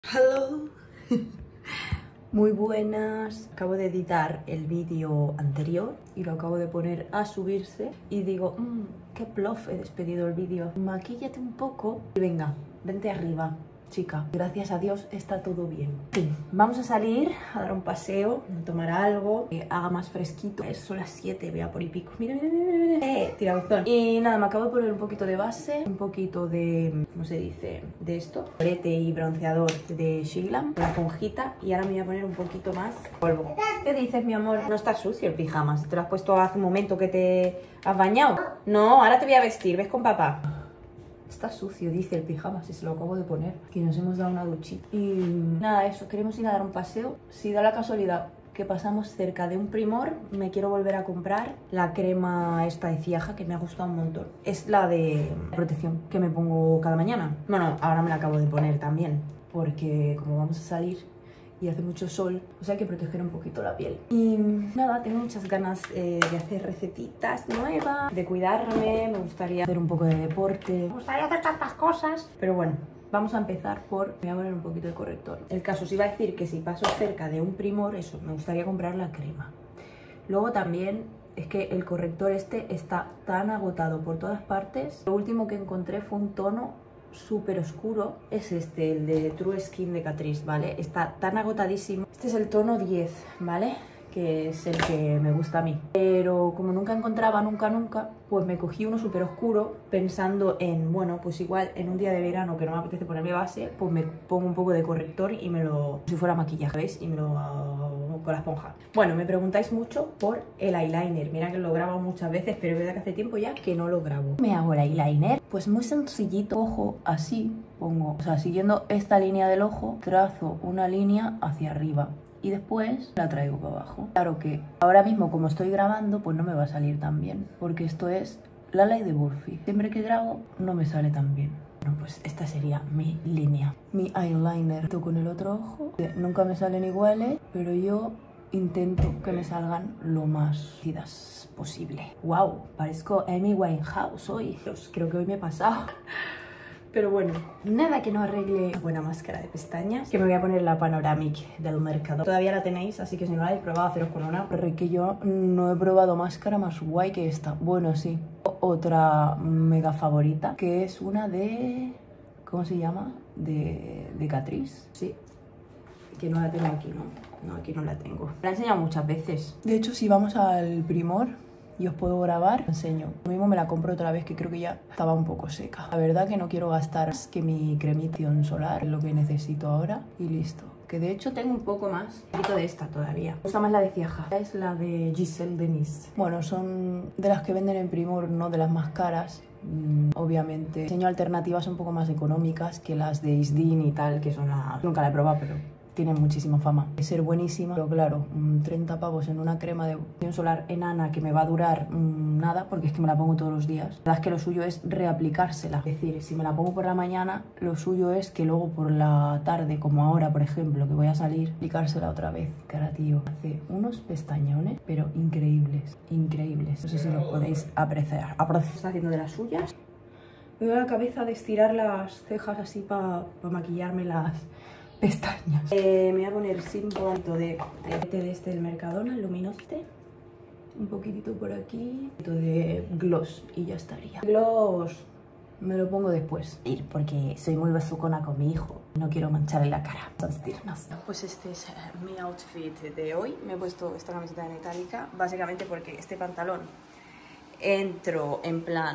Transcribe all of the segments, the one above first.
Hello. Muy buenas. Acabo de editar el vídeo anterior y lo acabo de poner a subirse y digo, qué plof, he despedido el vídeo. Maquíllate un poco y venga, vente arriba, chica. Gracias a Dios está todo bien. Sí, vamos a salir a dar un paseo, a tomar algo que haga más fresquito. Son las 7, vea por y pico. Mira, mira, mira, mira. Tirabuzón. Y nada, me acabo de poner un poquito de base, un poquito de, ¿cómo se dice? De esto. Colorete y bronceador de Shiglam, la esponjita. Y ahora me voy a poner un poquito más polvo. ¿Qué dices, mi amor? No está sucio el pijama. ¿Te lo has puesto hace un momento que te has bañado? No, ahora te voy a vestir. ¿Ves con papá? Está sucio, dice el pijama, si se lo acabo de poner. Que nos hemos dado una duchita. Y nada, eso, queremos ir a dar un paseo. Si da la casualidad que pasamos cerca de un Primor, me quiero volver a comprar la crema esta de Ciaja, que me ha gustado un montón. Es la de protección que me pongo cada mañana. Bueno, ahora me la acabo de poner también, porque como vamos a salir y hace mucho sol, pues hay que proteger un poquito la piel. Y nada, tengo muchas ganas de hacer recetitas nuevas, de cuidarme, me gustaría hacer un poco de deporte, me gustaría hacer tantas cosas. Pero bueno, vamos a empezar por... Me voy a poner un poquito de corrector. El caso os iba a decir que si paso cerca de un Primor, eso, me gustaría comprar la crema. Luego también es que el corrector este está tan agotado por todas partes. Lo último que encontré fue un tono súper oscuro, es este, el de True Skin de Catrice, ¿vale? Está tan agotadísimo. Este es el tono 10, ¿vale? Que es el que me gusta a mí. Pero como nunca encontraba, nunca, pues me cogí uno súper oscuro pensando en, bueno, pues igual en un día de verano que no me apetece ponerme base, pues me pongo un poco de corrector y me lo... como si fuera maquillaje, ¿veis? Y me lo hago con la esponja. Bueno, me preguntáis mucho por el eyeliner. Mira que lo grabo muchas veces, pero es verdad que hace tiempo ya que no lo grabo. ¿Me hago el eyeliner? Pues muy sencillito. Ojo, así pongo, o sea, siguiendo esta línea del ojo, trazo una línea hacia arriba y después la traigo para abajo. Claro que ahora mismo, como estoy grabando, pues no me va a salir tan bien, porque esto es la ley de Murphy. Siempre que grabo no me sale tan bien. Bueno, pues esta sería mi línea, mi eyeliner. Con el otro ojo, nunca me salen iguales, pero yo intento que me salgan lo más unidas posible. ¡Wow! Parezco Amy Winehouse hoy. Creo que hoy me he pasado. Pero bueno, nada que no arregle una buena máscara de pestañas, que me voy a poner la Panoramic del Mercado. Todavía la tenéis, así que si no la habéis probado, haceros con una. Pero que yo no he probado máscara más guay que esta. Bueno, sí. Otra mega favorita, que es una de... ¿cómo se llama? De Catrice. Sí. Que no la tengo aquí, ¿no? No, aquí no la tengo. La he enseñado muchas veces. De hecho, si vamos al Primor y os puedo grabar, os enseño. Lo mismo me la compro otra vez, que creo que ya estaba un poco seca. La verdad que no quiero gastar más que mi cremitación solar, es lo que necesito ahora y listo. Que de hecho tengo un poco más, un poquito de esta todavía. Me gusta más la de Ciaja. Esta es la de Giselle Denis. Bueno, son de las que venden en Primor, no de las más caras. Obviamente enseño alternativas un poco más económicas que las de Isdin y tal, que son las... nunca la he probado, pero tiene muchísima fama de ser buenísima. Pero claro, 30 pavos en una crema de protección solar enana que me va a durar nada, porque es que me la pongo todos los días. La verdad es que lo suyo es reaplicársela. Es decir, si me la pongo por la mañana, lo suyo es que luego por la tarde, como ahora, por ejemplo, que voy a salir, aplicársela otra vez. Cara, tío, hace unos pestañones, pero increíbles, increíbles. No sé si los podéis apreciar. Está haciendo de las suyas. Me doy la cabeza de estirar las cejas así para maquillarme las pestañas. Me voy a poner símbolo de este del Mercadona, el Luminoste. Un poquitito por aquí. Un poquito de gloss y ya estaría. Gloss me lo pongo después, porque soy muy besucona con mi hijo. No quiero mancharle la cara. Pues este es mi outfit de hoy. Me he puesto esta camiseta en itálica, básicamente porque este pantalón entro en plan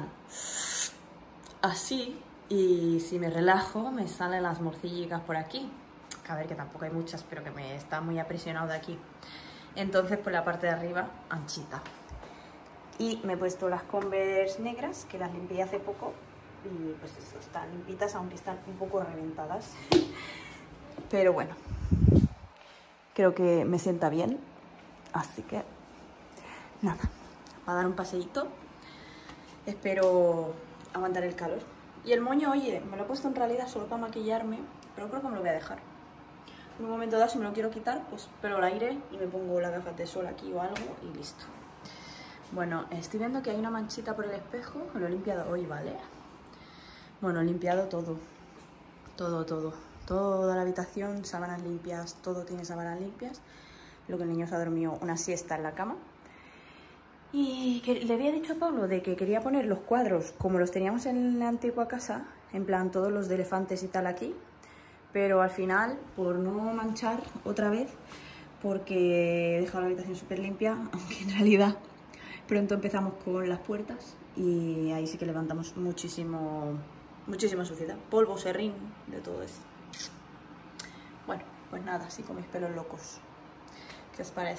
así y si me relajo me salen las morcillas por aquí. A ver, que tampoco hay muchas, pero que me está muy aprisionado de aquí. Entonces, por la parte de arriba, anchita. Y me he puesto las Converse negras, que las limpié hace poco. Y pues eso, están limpitas, aunque están un poco reventadas. Pero bueno, creo que me sienta bien. Así que, nada, va a dar un paseíto. Espero aguantar el calor. Y el moño, oye, me lo he puesto en realidad solo para maquillarme, pero creo que me lo voy a dejar. En un momento dado, si me lo quiero quitar, pues pelo al aire y me pongo las gafas de sol aquí o algo y listo. Bueno, estoy viendo que hay una manchita por el espejo. Lo he limpiado hoy, ¿vale? Bueno, he limpiado todo. Todo. toda la habitación, sábanas limpias, todo tiene sábanas limpias. Lo que el niño se ha dormido una siesta en la cama. Y que le había dicho a Pablo de que quería poner los cuadros como los teníamos en la antigua casa, en plan todos los de elefantes y tal aquí, pero al final, por no manchar otra vez, porque he dejado la habitación súper limpia, aunque en realidad pronto empezamos con las puertas y ahí sí que levantamos muchísima suciedad, polvo, serrín, de todo eso. Bueno, pues nada, así con mis pelos locos. ¿Qué os parece?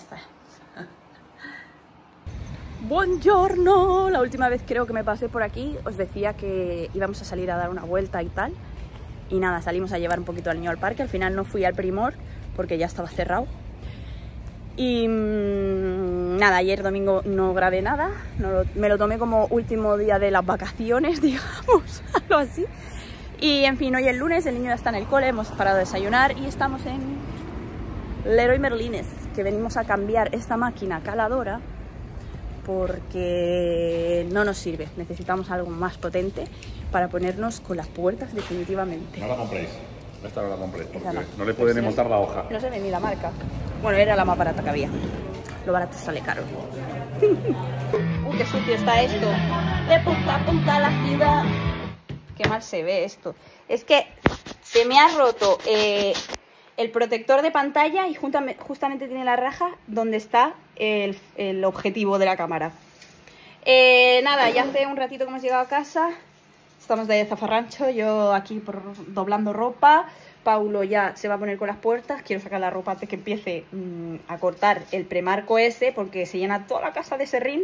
Buongiorno, la última vez creo que me pasé por aquí os decía que íbamos a salir a dar una vuelta y tal, y nada, salimos a llevar un poquito al niño al parque. Al final no fui al Primor porque ya estaba cerrado y nada, ayer domingo no grabé nada, me lo tomé como último día de las vacaciones, digamos, algo así. Y en fin, hoy el lunes, el niño ya está en el cole, hemos parado a desayunar y estamos en Leroy Merlines, que venimos a cambiar esta máquina caladora porque no nos sirve, necesitamos algo más potente para ponernos con las puertas definitivamente. No la compréis, esta no la compréis, porque no. no le pueden ni montar la hoja. No se ve ni la marca. Bueno, era la más barata que había. Lo barato sale caro. Qué sucio está esto. De punta a punta la ciudad. Qué mal se ve esto. Es que se me ha roto el protector de pantalla y justamente tiene la raja donde está el objetivo de la cámara. Nada, ya hace un ratito que hemos llegado a casa. Estamos de zafarrancho, yo aquí doblando ropa. Paulo ya se va a poner con las puertas. Quiero sacar la ropa antes que empiece a cortar el premarco ese, porque se llena toda la casa de serrín.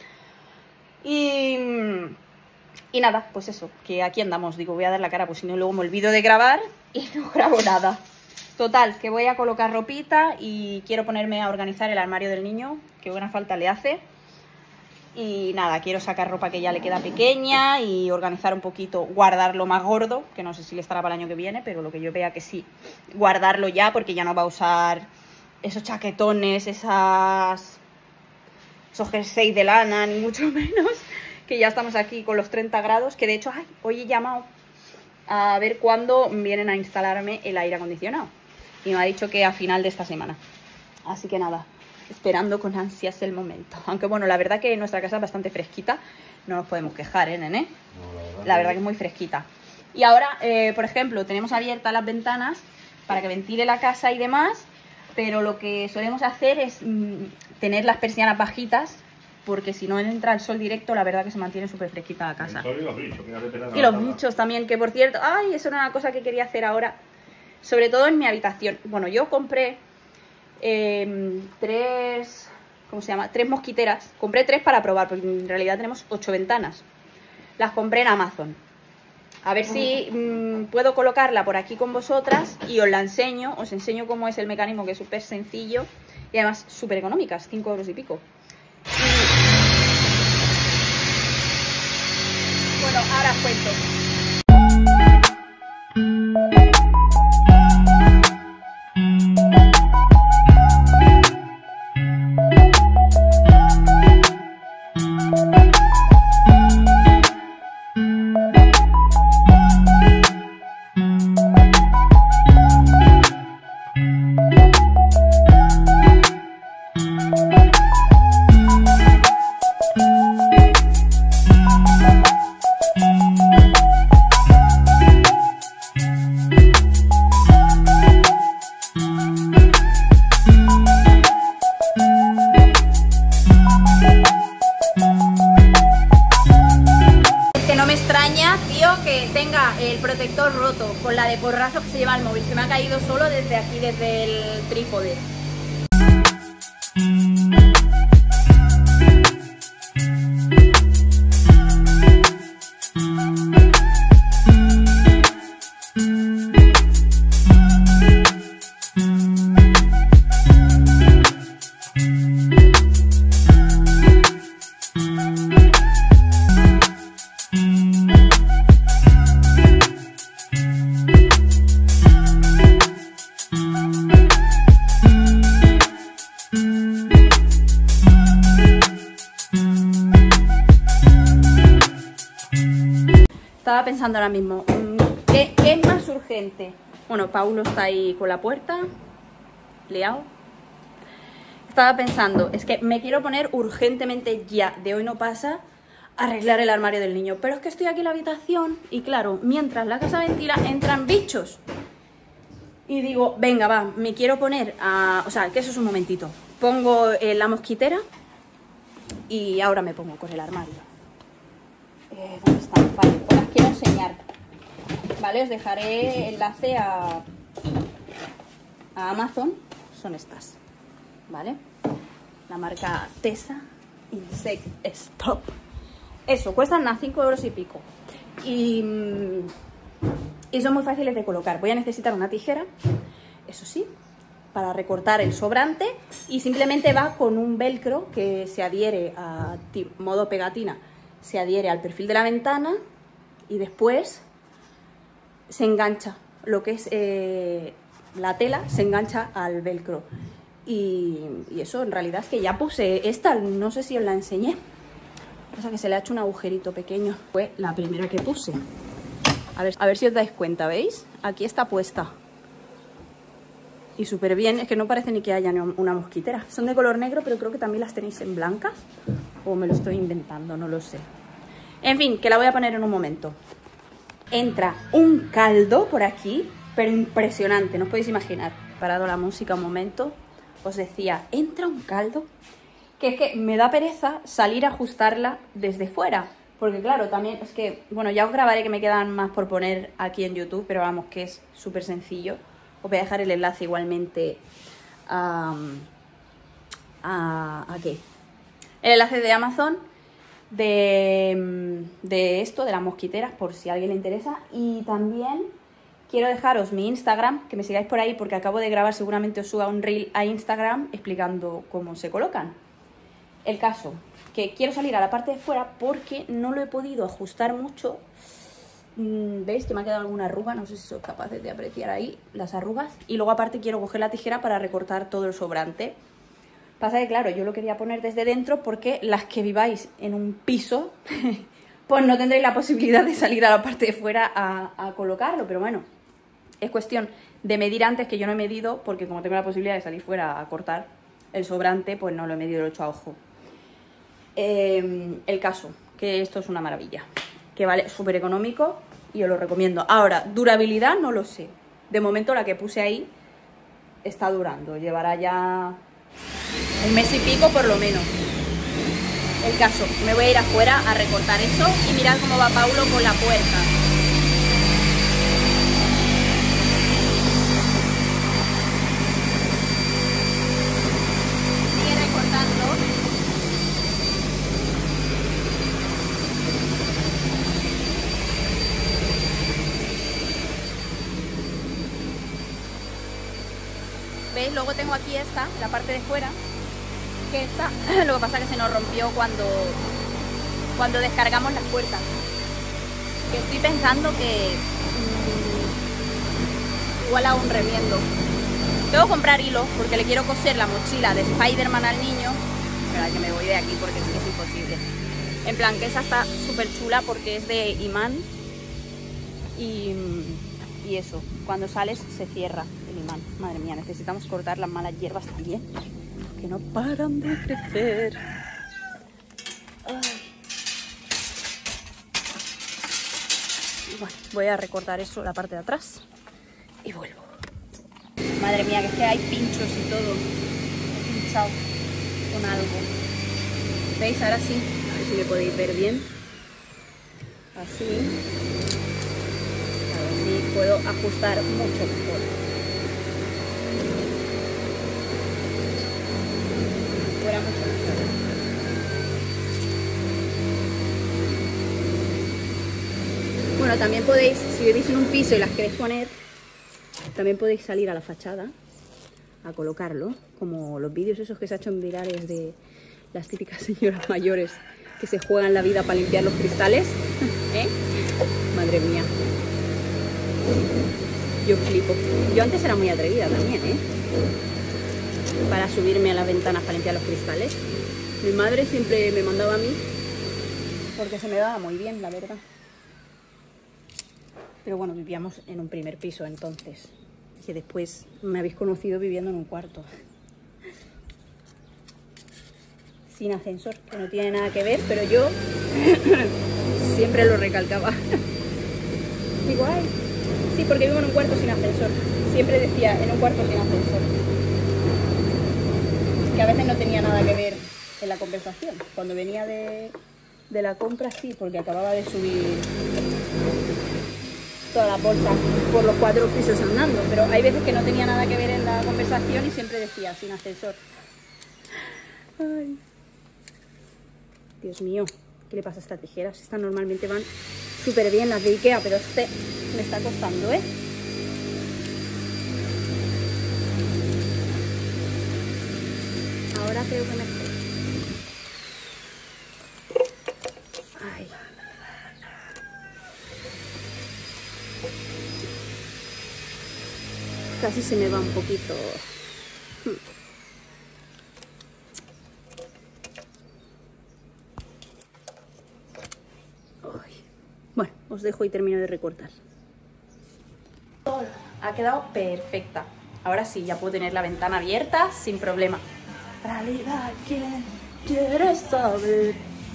Y nada, pues eso, que aquí andamos. Digo, voy a dar la cara, pues si no luego me olvido de grabar y no grabo nada. Total, que voy a colocar ropita y quiero ponerme a organizar el armario del niño, que buena falta le hace. Y nada, quiero sacar ropa que ya le queda pequeña y organizar un poquito, guardarlo más gordo, que no sé si le estará para el año que viene, pero lo que yo vea que sí, guardarlo ya, porque ya no va a usar esos chaquetones, esos jerseys de lana, ni mucho menos, que ya estamos aquí con los 30 grados, que de hecho, hoy he llamado a ver cuándo vienen a instalarme el aire acondicionado. Y me ha dicho que a final de esta semana. Así que nada, esperando con ansias el momento. Aunque bueno, la verdad que nuestra casa es bastante fresquita. No nos podemos quejar, nene. No, la verdad que es muy fresquita. Y ahora, por ejemplo, tenemos abiertas las ventanas para que ventile la casa y demás. Pero lo que solemos hacer es tener las persianas bajitas, porque si no entra el sol directo, la verdad que se mantiene súper fresquita la casa. Y los bichos, y los bichos también, que por cierto, ay, eso era una cosa que quería hacer ahora. Sobre todo en mi habitación. Bueno, yo compré tres mosquiteras. Compré 3 para probar, porque en realidad tenemos 8 ventanas. Las compré en Amazon. A ver si puedo colocarla por aquí con vosotras y os la enseño. Os enseño cómo es el mecanismo, que es súper sencillo y además súper económicas, 5 euros y pico. Y bueno, ahora os cuento. Que tenga el protector roto con la de porrazo que se lleva el móvil. Se me ha caído solo desde aquí, desde el trípode. Estaba pensando ahora mismo, ¿qué es más urgente? Bueno, Paulo está ahí con la puerta, liado. Estaba pensando, es que me quiero poner urgentemente ya, de hoy no pasa, a arreglar el armario del niño. Pero es que estoy aquí en la habitación y claro, mientras la casa ventila entran bichos. Y digo, venga, va, me quiero poner a... O sea, que eso es un momentito. Pongo la mosquitera y ahora me pongo con el armario. ¿Dónde están? Vale, pues las quiero enseñar. Vale, os dejaré enlace a Amazon. Son estas. ¿Vale? La marca Tesa Insect Stop. Eso, cuestan nada, 5 euros y pico. Y son muy fáciles de colocar. Voy a necesitar una tijera, eso sí, para recortar el sobrante. Y simplemente va con un velcro que se adhiere a modo pegatina. Se adhiere al perfil de la ventana y después se engancha. Lo que es la tela se engancha al velcro. Y eso en realidad es que ya puse esta, no sé si os la enseñé. Pasa que se le ha hecho un agujerito pequeño. Fue la primera que puse. A ver si os dais cuenta, ¿veis? Aquí está puesta. Y súper bien, es que no parece ni que haya una mosquitera. Son de color negro, pero creo que también las tenéis en blancas. O me lo estoy inventando, no lo sé. En fin, que la voy a poner en un momento. Entra un caldo por aquí, pero impresionante, no os podéis imaginar. Parado la música un momento. Os decía, entra un caldo, que es que me da pereza salir a ajustarla desde fuera. Porque claro, también es que, bueno, ya os grabaré que me quedan más por poner aquí en YouTube, pero vamos, que es súper sencillo. Os voy a dejar el enlace igualmente ¿a qué? El enlace de Amazon, de esto, de las mosquiteras, por si a alguien le interesa. Y también quiero dejaros mi Instagram, que me sigáis por ahí porque acabo de grabar, seguramente os suba un reel a Instagram explicando cómo se colocan. El caso, que quiero salir a la parte de fuera porque no lo he podido ajustar mucho. ¿Veis que me ha quedado alguna arruga? No sé si sois capaces de apreciar ahí las arrugas. Y luego aparte quiero coger la tijera para recortar todo el sobrante. Pasa que claro, yo lo quería poner desde dentro porque las que viváis en un piso pues no tendréis la posibilidad de salir a la parte de fuera a colocarlo. Pero bueno, es cuestión de medir antes, que yo no he medido porque como tengo la posibilidad de salir fuera a cortar el sobrante, pues no lo he medido, lo he hecho a ojo. El caso, que esto es una maravilla, que vale súper económico y os lo recomiendo. Ahora, durabilidad no lo sé. De momento la que puse ahí está durando, llevará ya un mes y pico por lo menos. El caso, me voy a ir afuera a recortar eso y mirad cómo va Paulo con la puerta. Sigue recortando. ¿Veis? Luego tengo aquí esta, la parte de fuera, que esta, lo que pasa es que se nos rompió cuando descargamos las puertas. Que estoy pensando que igual hago un remiendo. Tengo que comprar hilo porque le quiero coser la mochila de Spider-Man al niño. Espera que me voy de aquí porque es que es imposible. En plan, que esa está súper chula porque es de imán. Y eso, cuando sales se cierra el imán. Madre mía, necesitamos cortar las malas hierbas también, que no paran de crecer. Ay. Bueno, voy a recortar eso, la parte de atrás, y vuelvo. Madre mía, que es que hay pinchos y todo. He pinchado con algo. ¿Veis? Ahora sí. A ver si me podéis ver bien. Así. Y puedo ajustar mucho mejor. Fuera mucho mejor. Bueno, también podéis, si vivís en un piso y las queréis poner, también podéis salir a la fachada a colocarlo, como los vídeos esos que se han hecho virales de las típicas señoras mayores que se juegan la vida para limpiar los cristales. ¿Eh? Madre mía. Yo flipo. Yo antes era muy atrevida también, ¿eh? Para subirme a las ventanas para limpiar los cristales. Mi madre siempre me mandaba a mí porque se me daba muy bien, la verdad. Pero bueno, vivíamos en un primer piso entonces. que después me habéis conocido viviendo en un cuarto. Sin ascensor, que no tiene nada que ver, pero yo siempre lo recalcaba. Digo, ay, sí, porque vivo en un cuarto sin ascensor. Siempre decía, en un cuarto sin ascensor. Que a veces no tenía nada que ver en la conversación. Cuando venía de la compra, sí, porque acababa de subir toda la bolsa por los 4 pisos andando. Pero hay veces que no tenía nada que ver en la conversación y siempre decía, sin ascensor. Ay. Dios mío, ¿qué le pasa a estas tijeras? Estas normalmente van súper bien, las de Ikea, pero este me está costando, ¿eh? Ahora creo que mejor. Ay. Casi se me va un poquito. Bueno, os dejo y termino de recortar. Ha quedado perfecta. Ahora sí, ya puedo tener la ventana abierta sin problema. Realidad, ¿quién quiere saber?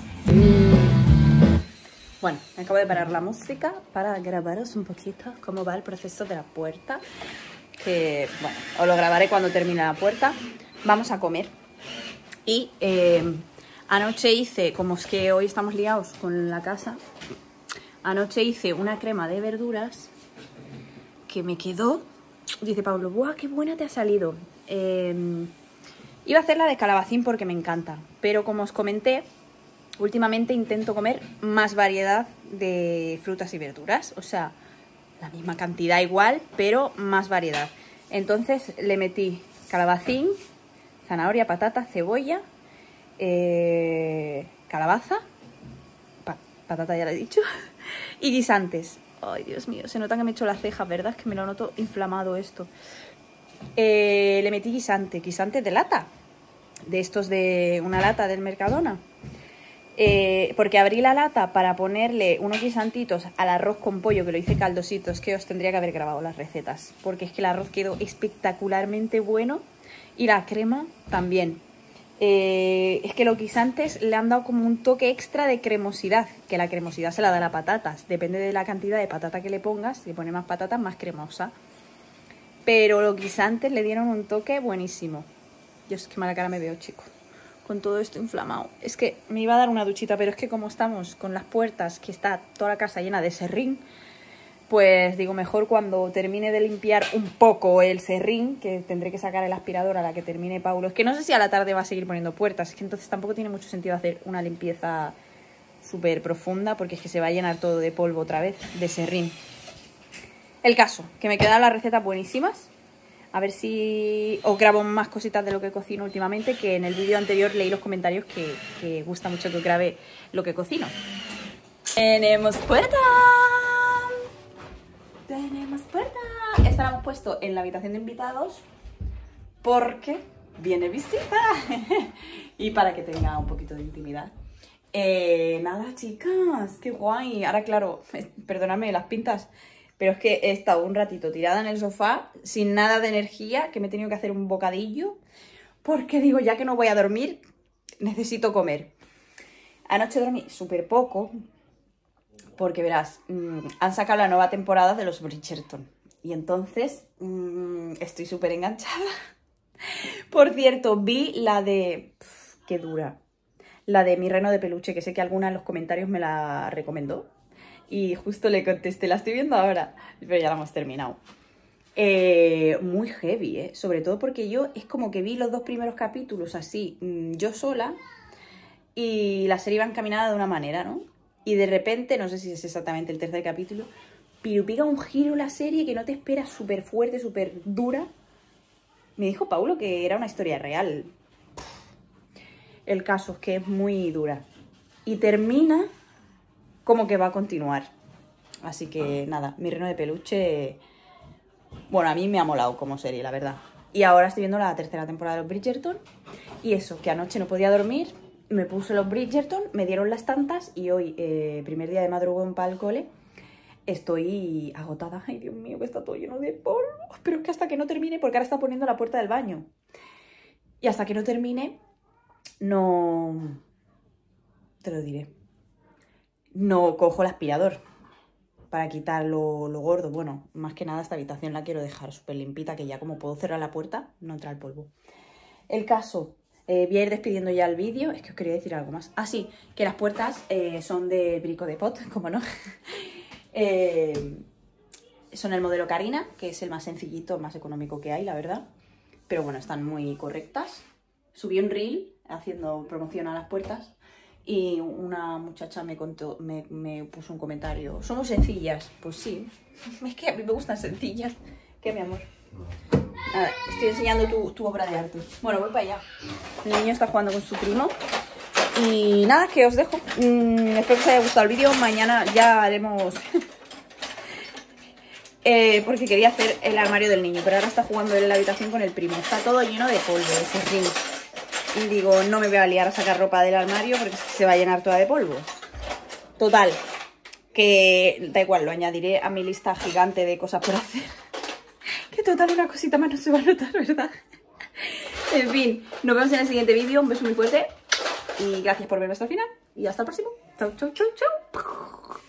Bueno, me acabo de parar la música para grabaros un poquito cómo va el proceso de la puerta. Que, bueno, os lo grabaré cuando termine la puerta. Vamos a comer. Y anoche hice, como es que hoy estamos liados con la casa, anoche hice una crema de verduras que me quedó. Dice Pablo, ¡buah, qué buena te ha salido! Iba a hacerla de calabacín porque me encanta, pero como os comenté, últimamente intento comer más variedad de frutas y verduras. O sea, la misma cantidad igual, pero más variedad. Entonces le metí calabacín, zanahoria, patata, cebolla, calabaza, patata ya lo he dicho, y guisantes. Ay, Dios mío, se nota que me he hecho las cejas, ¿verdad? Es que me lo noto inflamado esto. Le metí guisantes de lata, de estos de una lata del Mercadona. Porque abrí la lata para ponerle unos guisantitos al arroz con pollo, que lo hice caldosito. Es que os tendría que haber grabado las recetas, porque es que el arroz quedó espectacularmente bueno y la crema también. Es que los guisantes le han dado como un toque extra de cremosidad, que la cremosidad se la da a las patatas, depende de la cantidad de patata que le pongas. Si pone más patatas, más cremosa, pero los guisantes le dieron un toque buenísimo. Dios, qué mala cara me veo, chicos, con todo esto inflamado. Es que me iba a dar una duchita, pero es que como estamos con las puertas, que está toda la casa llena de serrín, pues digo, mejor cuando termine de limpiar un poco el serrín, que tendré que sacar el aspirador a la que termine Paulo. Es que no sé si a la tarde va a seguir poniendo puertas, es que entonces tampoco tiene mucho sentido hacer una limpieza súper profunda, porque es que se va a llenar todo de polvo otra vez, de serrín. El caso, que me quedaron las recetas buenísimas. A ver si os grabo más cositas de lo que cocino últimamente, que en el vídeo anterior leí los comentarios que gusta mucho que os grabe lo que cocino. ¡Tenemos puerta! ¡Tenemos puerta! Esta la hemos puesto en la habitación de invitados porque viene visita y para que tenga un poquito de intimidad. Nada, chicas, qué guay. Ahora, claro, perdonadme las pintas, pero es que he estado un ratito tirada en el sofá sin nada de energía, que me he tenido que hacer un bocadillo porque digo, ya que no voy a dormir, necesito comer. Anoche dormí súper poco porque, verás, han sacado la nueva temporada de los Bridgerton y entonces estoy súper enganchada. Por cierto, vi la de... qué dura. La de Mi Reno de Peluche, que sé que alguna en los comentarios me la recomendó. Y justo le contesté, la estoy viendo ahora, pero ya la hemos terminado. Muy heavy, ¿eh? Sobre todo porque yo es como que vi los 2 primeros capítulos así, yo sola, y la serie iba encaminada de una manera, ¿no? Y de repente, no sé si es exactamente el 3er capítulo, pero pega un giro la serie que no te esperas, súper fuerte, súper dura. Me dijo Paulo que era una historia real. El caso es que es muy dura. Y termina como que va a continuar. Así que nada, Mi Reno de Peluche, bueno, a mí me ha molado como serie, la verdad. Y ahora estoy viendo la 3ª temporada de los Bridgerton. Y eso, que anoche no podía dormir, me puse los Bridgerton, me dieron las tantas y hoy, primer día de madrugón para el cole, estoy agotada. Ay, Dios mío, que está todo lleno de polvo. Pero es que hasta que no termine, porque ahora está poniendo la puerta del baño. Y hasta que no termine, no... Te lo diré. No cojo el aspirador para quitar lo gordo. Bueno, más que nada esta habitación la quiero dejar súper limpita, que ya como puedo cerrar la puerta, no entra el polvo. El caso, voy a ir despidiendo ya el vídeo. Es que os quería decir algo más. Ah, sí, que las puertas son de Brico de Pot, como no. Son el modelo Carina, que es el más sencillito, el más económico que hay, la verdad. Pero bueno, están muy correctas. Subí un reel haciendo promoción a las puertas y una muchacha me puso un comentario. ¿Son muy sencillas? Pues sí, es que a mí me gustan sencillas. ¿Qué, mi amor? Nada, estoy enseñando tu obra de arte. Bueno, voy para allá. El niño está jugando con su primo. Y nada, que os dejo. Espero que os haya gustado el vídeo. Mañana ya haremos... porque quería hacer el armario del niño, pero ahora está jugando en la habitación con el primo. Está todo lleno de polvo, ese ring. Y digo, no me voy a liar a sacar ropa del armario porque se va a llenar toda de polvo. Total, que da igual, lo añadiré a mi lista gigante de cosas por hacer. Que total, una cosita más no se va a notar, ¿verdad? En fin, nos vemos en el siguiente vídeo. Un beso muy fuerte y gracias por verme hasta el final. Y hasta el próximo. Chau, chau, chau, chau.